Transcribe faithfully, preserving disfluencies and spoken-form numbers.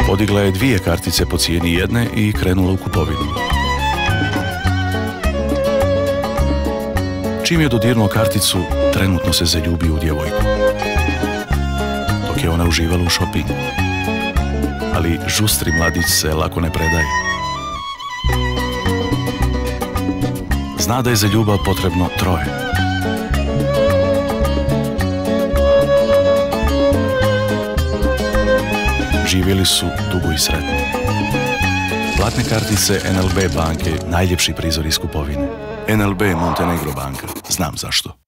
Podigla je dvije kartice po cijeni jedne i krenula u kupovinu. Čim je dodirnuo karticu, trenutno se zaljubio u djevojku. Dok je ona uživala u šopingu. Ali žustri mladić se lako ne predaje. Zna da je za ljubav potrebno troje. Živjeli su dugo i sretno. Platne kartice N L B banke najljepši prizor iz kupovine. N L B Montenegro banka. Znam zašto.